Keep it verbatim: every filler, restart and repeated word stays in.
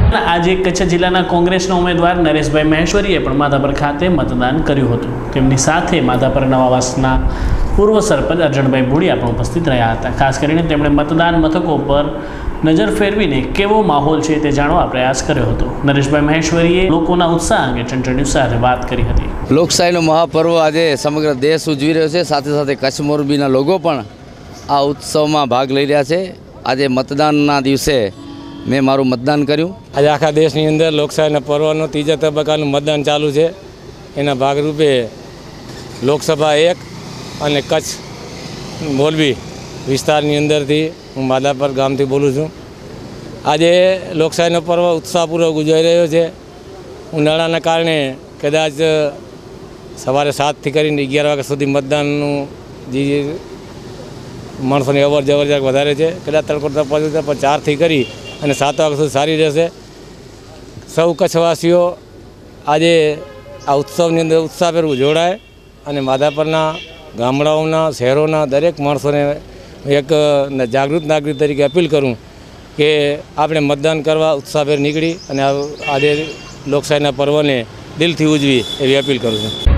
આજે કચ્છ જિલ્લાના કોંગ્રેસના ઉમેદવાર નરેશભાઈ મહેશ્વરીએ પણ માધાપર ખાતે મતદાન કર્યું હતું। તેમની સાથે માધાપર નવાવાસના પૂર્વ સરપંચ અર્જણભાઈ ભુડિયા પણ ઉપસ્થિત રહ્યા હતા। ખાસ કરીને તેમણે મતદાન મથકો પર નજર ફેરવીને કેવો માહોલ છે તે જાણવા પ્રયાસ કર્યો હતો। નરેશભાઈ મહેશ્વરીએ લોકોના ઉત્સાહ અંગે ચંચળ ન્યૂઝ સાથે વાત કરી હતી। લોકશાહીનો મહાપર્વ આજે સમગ્ર દેશ ઉજવી રહ્યો છે, સાથે સાથે કચ્છ મોરબીના લોકો પણ આ ઉત્સવમાં ભાગ લઈ રહ્યા છે। આજે મતદાનના દિવસે મેં મારું મતદાન કર્યું। આજે આખા દેશની અંદર લોકશાહીના પર્વનો ત્રીજા તબક્કાનું મતદાન ચાલુ છે। એના ભાગરૂપે લોકસભા એક અને કચ્છ મોરબી વિસ્તારની અંદરથી હું માધાપર ગામથી બોલું છું। આજે લોકશાહીનો પર્વ ઉત્સાહપૂર્વક ઉજવાઈ રહ્યો છે। ઉનાળાના કારણે કદાચ સવારે સાતથી કરીને અગિયાર વાગ્યા સુધી મતદાનનું જે માણસોની અવર જવર જરાક વધારે છે। કદાચ તડકો તપશે પણ ચારથી કરી અને સાત વાગ્યા સુધી સારી રહેશે। સૌ કચ્છવાસીઓ આજે આ ઉત્સવની અંદર ઉત્સાહભેર જોડાય અને માધાપરના ગામડાઓના શહેરોના દરેક માણસોને એક જાગૃત નાગરિક તરીકે અપીલ કરું કે આપણે મતદાન કરવા ઉત્સાહભેર નીકળી અને આજે લોકશાહીના પર્વને દિલથી ઉજવી એવી અપીલ કરું છું।